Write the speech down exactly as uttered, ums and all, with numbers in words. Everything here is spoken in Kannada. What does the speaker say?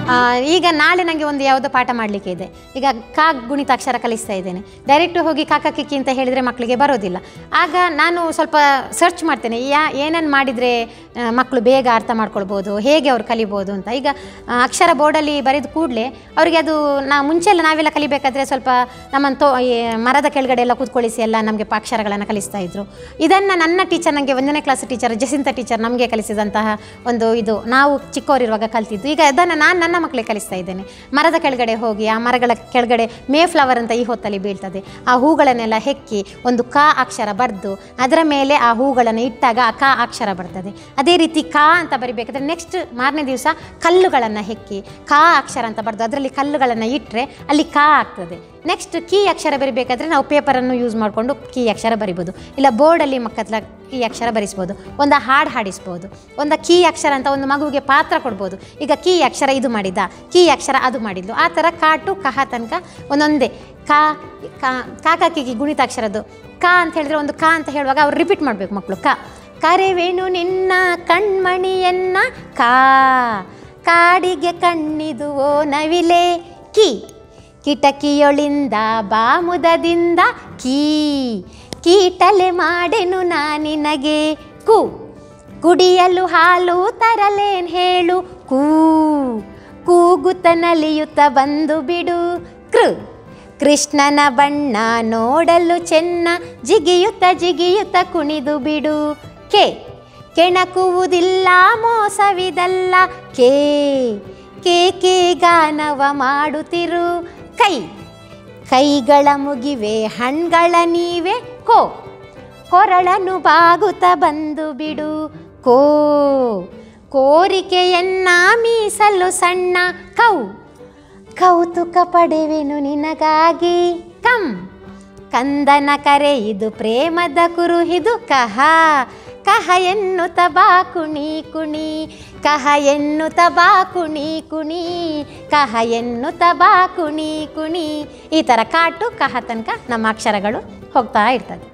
ಈಗ ನಾಳೆ ನನಗೆ ಒಂದು ಯಾವುದೋ ಪಾಠ ಮಾಡಲಿಕ್ಕೆ ಇದೆ. ಈಗ ಕಾ ಗುಣಿತಾಕ್ಷರ ಕಲಿಸ್ತಾ ಇದ್ದೇನೆ. ಡೈರೆಕ್ಟು ಹೋಗಿ ಕಾಕ ಕಿಕ್ಕಿ ಅಂತ ಹೇಳಿದರೆ ಮಕ್ಕಳಿಗೆ ಬರೋದಿಲ್ಲ. ಆಗ ನಾನು ಸ್ವಲ್ಪ ಸರ್ಚ್ ಮಾಡ್ತೇನೆ, ಯಾ ಏನೇನು ಮಾಡಿದರೆ ಮಕ್ಕಳು ಬೇಗ ಅರ್ಥ ಮಾಡ್ಕೊಳ್ಬೋದು, ಹೇಗೆ ಅವ್ರು ಕಲಿಬೋದು ಅಂತ. ಈಗ ಅಕ್ಷರ ಬೋರ್ಡಲ್ಲಿ ಬರೆದ ಕೂಡಲೇ ಅವರಿಗೆ ಅದು ನಾ ಮುಂಚೆಲ್ಲ ನಾವೆಲ್ಲ ಕಲಿಬೇಕಾದ್ರೆ ಸ್ವಲ್ಪ ನಮ್ಮನ್ನು ತೋ ಮರದ ಕೆಳಗಡೆ ಎಲ್ಲ ಕೂತ್ಕೊಳ್ಳಿಸಿ ಎಲ್ಲ ನಮಗೆ ಅಕ್ಷರಗಳನ್ನು ಕಲಿಸ್ತಾ ಇದ್ರು. ಇದನ್ನು ನನ್ನ ಟೀಚರ್, ನನಗೆ ಒಂದನೇ ಕ್ಲಾಸ್ ಟೀಚರ್ ಜಸಿಂತ ಟೀಚರ್ ನಮಗೆ ಕಲಿಸಿದಂತಹ ಒಂದು ಇದು ನಾವು ಚಿಕ್ಕವರಿರುವಾಗ ಕಲ್ತಿದ್ದು. ಈಗ ಅದನ್ನು ನಾನು ನನ್ನ ಮಕ್ಕಳಿಗೆ ಕಲಿಸ್ತಾ ಇದ್ದೇನೆ. ಮರದ ಕೆಳಗಡೆ ಹೋಗಿ ಆ ಮರಗಳ ಕೆಳಗಡೆ ಮೇ ಫ್ಲವರ್ ಅಂತ ಈ ಹೊತ್ತಲ್ಲಿ ಬೀಳ್ತದೆ, ಆ ಹೂಗಳನ್ನೆಲ್ಲ ಹೆಕ್ಕಿ ಒಂದು ಕಾ ಅಕ್ಷರ ಬರೆದು ಅದರ ಮೇಲೆ ಆ ಹೂಗಳನ್ನು ಇಟ್ಟಾಗ ಆ ಕಾ ಅಕ್ಷರ ಬರ್ತದೆ. ಅದೇ ರೀತಿ ಕಾ ಅಂತ ಬರಿಬೇಕಾದ್ರೆ ನೆಕ್ಸ್ಟ್ ಮಾರನೇ ದಿವಸ ಕಲ್ಲುಗಳನ್ನು ಹೆಕ್ಕಿ ಕಾ ಅಕ್ಷರ ಅಂತ ಬರೆದು ಅದರಲ್ಲಿ ಕಲ್ಲುಗಳನ್ನು ಇಟ್ಟರೆ ಅಲ್ಲಿ ಕಾ ಆಗ್ತದೆ. ನೆಕ್ಸ್ಟ್ ಕೀ ಅಕ್ಷರ ಬರಿಬೇಕಾದ್ರೆ ನಾವು ಪೇಪರನ್ನು ಯೂಸ್ ಮಾಡಿಕೊಂಡು ಕೀ ಅಕ್ಷರ ಬರಿಬೋದು, ಇಲ್ಲ ಬೋರ್ಡಲ್ಲಿ ಮಕ್ಕಳ ಕೀ ಅಕ್ಷರ ಬರಿಸ್ಬೋದು, ಒಂದು ಹಾಡು ಹಾಡಿಸ್ಬೋದು, ಒಂದು ಕೀ ಅಕ್ಷರ ಅಂತ ಒಂದು ಮಗುವಿಗೆ ಪಾತ್ರ ಕೊಡ್ಬೋದು. ಈಗ ಕೀ ಅಕ್ಷರ ಇದು ಮಾಡಿದ, ಕೀ ಅಕ್ಷರ ಅದು ಮಾಡಿದ್ಲು, ಆ ಥರ ಕಾಟು ಕಹ ತನಕ ಒಂದೊಂದೇ ಕಾ ಕಾಕ ಕಿಕಿ ಗುಣಿತಾಕ್ಷರದ್ದು ಕಾ ಅಂತ ಹೇಳಿದ್ರೆ ಒಂದು ಕಾ ಅಂತ ಹೇಳುವಾಗ ಅವ್ರು ರಿಪೀಟ್ ಮಾಡಬೇಕು ಮಕ್ಕಳು. ಕಾ ಕರೆವೇಣು ನಿನ್ನ ಕಣ್ಮಣಿಯನ್ನ ಕಾ ಕಾಡಿಗೆ ಕಣ್ಣಿದು ಓ ನವಿಲೆ ಕೀ ಕಿಟಕಿಯೊಳಿಂದ ಬಾಮುದದಿಂದ ಕೀ ಕೀಟಲೆ ಮಾಡೆನು ನಾನಿನಗೆ ಕು ಕುಡಿಯಲು ಹಾಲು ತರಲೇನ್ ಹೇಳು ಕೂ ಕೂಗುತ್ತ ನಲಿಯುತ್ತ ಬಂದು ಬಿಡು ಕೃ ಕೃಷ್ಣನ ಬಣ್ಣ ನೋಡಲು ಚೆನ್ನ ಜಿಗಿಯುತ್ತ ಜಿಗಿಯುತ್ತ ಕುಣಿದು ಬಿಡು ಕೆ ಕೆಣಕುವುದಿಲ್ಲ ಮೋಸವಿದಲ್ಲ ಕೇ ಕೇ ಕೇ ಗಾನವ ಮಾಡುತ್ತಿರು ಕೈ ಕೈಗಳ ಮುಗಿವೆ ಹಣ್ಗಳ ನೀವೆ ಕೋ ಕೊರಳನು ಬಾಗುತ್ತ ಬಂದು ಬಿಡು ಕೋ ಕೋರಿಕೆಯನ್ನ ಮೀಸಲು ಸಣ್ಣ ಕೌ ಕೌತುಕ ಪಡೆವೆನು ನಿನಗಾಗಿ ಕಂ ಕಂದನ ಕರೆ ಇದು ಪ್ರೇಮದ ಕುರುಹಿದು ಕಹ ಕಹ ಎನ್ನುತ್ತ ಬಾ ಕುಣಿ ಕುಣಿ ಕಹ ಎನ್ನುತ್ತ ಬಾ ಕುಣಿ ಕುಣಿ ಕಹ ಎನ್ನುತ್ತ ಬಾ ಕುಣಿ ಕುಣಿ. ಈ ಥರ ಕಾಟು ಕಹ ತನಕ ನಮ್ಮ ಅಕ್ಷರಗಳು ಹೋಗ್ತಾ ಇರ್ತದೆ.